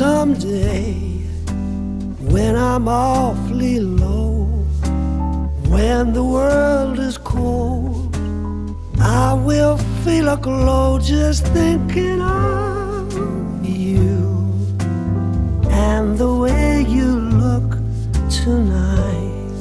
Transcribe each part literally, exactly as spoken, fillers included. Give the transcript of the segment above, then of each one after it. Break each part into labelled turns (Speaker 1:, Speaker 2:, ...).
Speaker 1: Someday, when I'm awfully low, when the world is cold, I will feel a glow just thinking of you and the way you look tonight.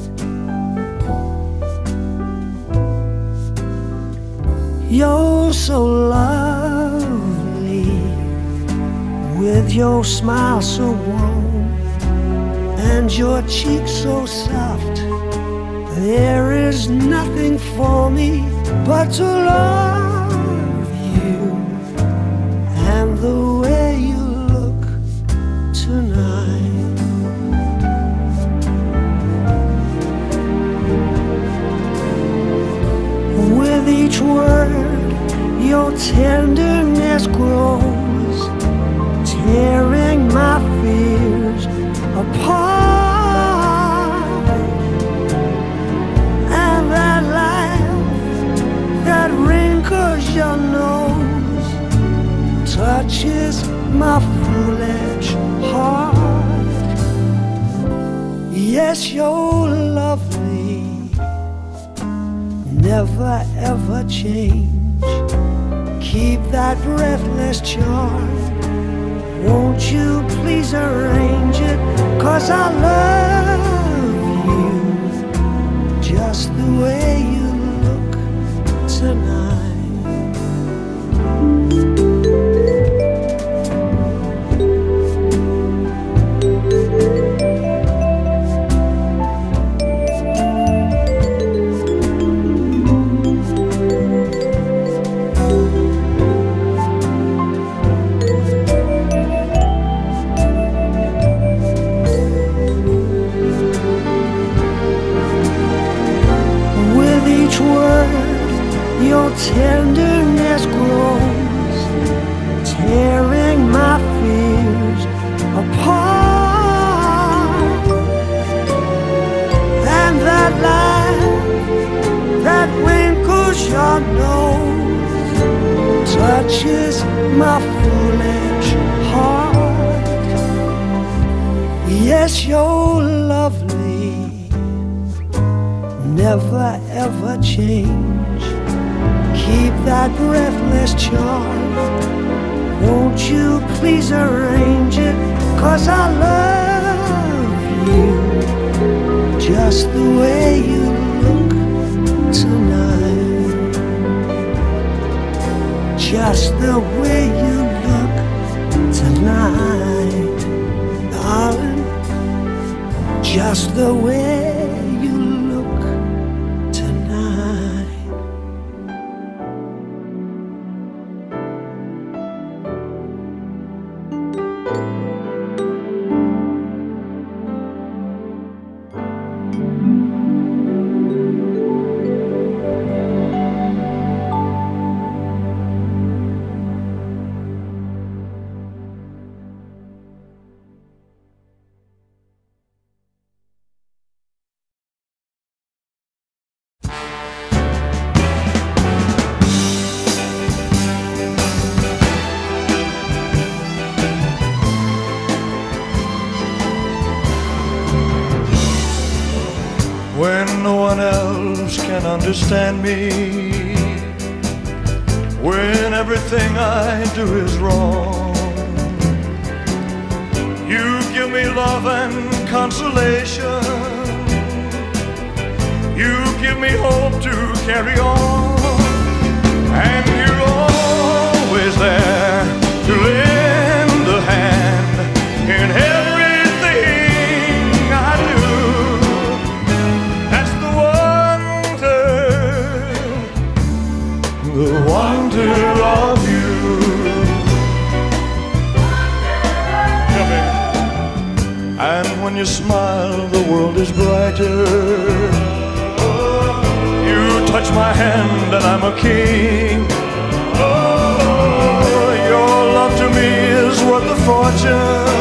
Speaker 1: You're so lovely, with your smile so warm and your cheeks so soft. There is nothing for me but to love you and the way you look tonight. With each word, your tenderness grows, tearing my fears apart. And that laugh that wrinkles your nose touches my foolish heart. Yes, you're lovely, never ever change. Keep that breathless charm. Won't you please arrange it? 'Cause I love you just the way you look tonight. Your tenderness grows, tearing my fears apart. And that laugh that wrinkles your nose touches my foolish heart. Yes, you're lovely, never ever change. Keep that breathless charm. Won't you please arrange it? 'Cause I love you just the way you look tonight. Just the way you look tonight, darling. Just the way you look tonight.
Speaker 2: When no one else can understand me, when everything I do is wrong, you give me love and consolation. You give me hope to carry on, and you're always there to lend a hand in everything I do. That's the wonder, the wonder of you. And when you smile, the world is brighter. You touch my hand and I'm a king. Oh, your love to me is worth a fortune.